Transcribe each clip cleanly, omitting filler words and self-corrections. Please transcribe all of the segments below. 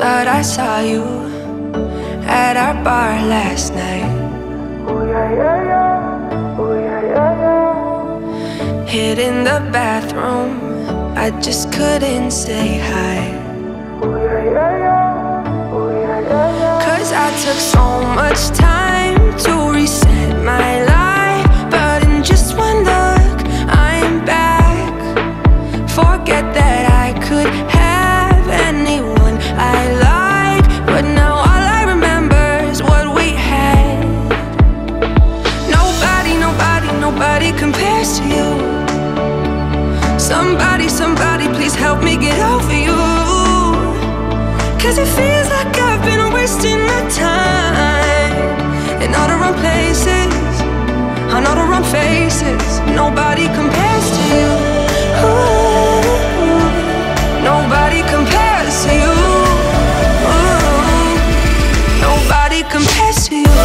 Thought I saw you at our bar last night. Oh yeah, yeah, yeah. Oh yeah, yeah, yeah. Hid in the bathroom, I just couldn't say hi. Oh yeah, yeah, yeah. Oh yeah, yeah, yeah. 'Cause I took so much time to reset my life, but in just one look, I'm back. Forget that I could have anyone I like, but now all I remember is what we had. Nobody, nobody, nobody compares to you. Somebody, somebody, please help me get over you. 'Cause it feels like I've been wasting my time in all the wrong places, on all the wrong faces. Nobody compares to you. Ooh, nobody compares to you. Ooh, nobody compares to you.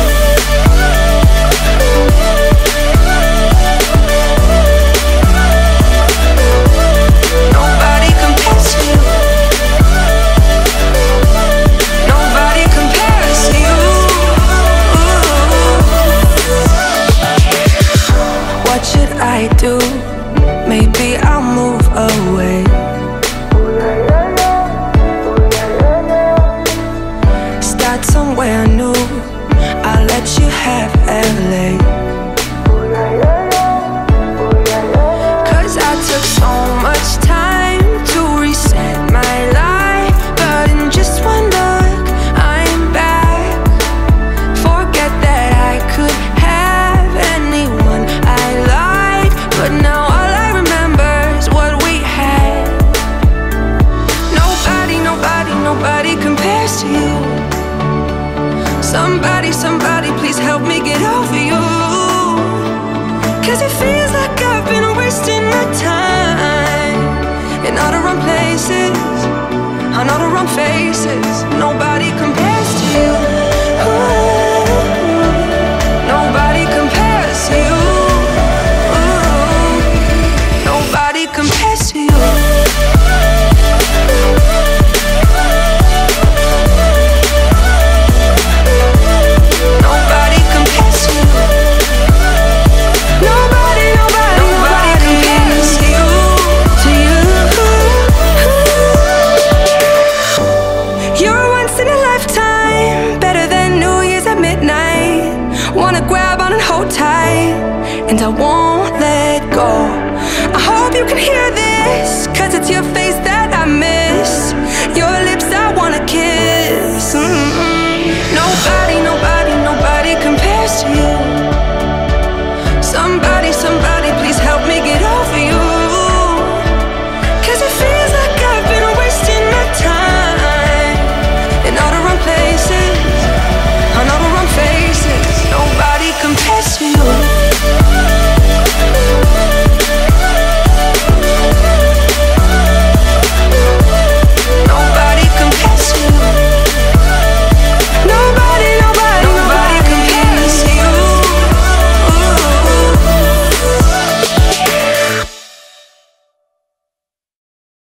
I do, maybe I'll move away. Oh yeah, yeah, yeah. Oh yeah, yeah, yeah. Start somewhere new, I'll let you have LA. Oh yeah, yeah, yeah. Oh yeah, yeah, yeah. 'Cause I took so much time to reset my life, but in just one look, I'm back. Forget that I could have anyone I like, but now all I remember is what we had. Nobody, nobody, nobody compares to you. Somebody, somebody, please help me get over you. 'Cause it feels like I've been wasting my time in all the wrong places, on all the wrong faces. Nobody compares to you. Ooh, nobody compares to you. Nobody compares to you. Nobody compares to you. Nobody, nobody, nobody compares to you. To you. You're once in a lifetime, better than New Year's at midnight. Wanna grab on and hold tight, and I won't let go. I hope you can hear this, 'cause it's your favorite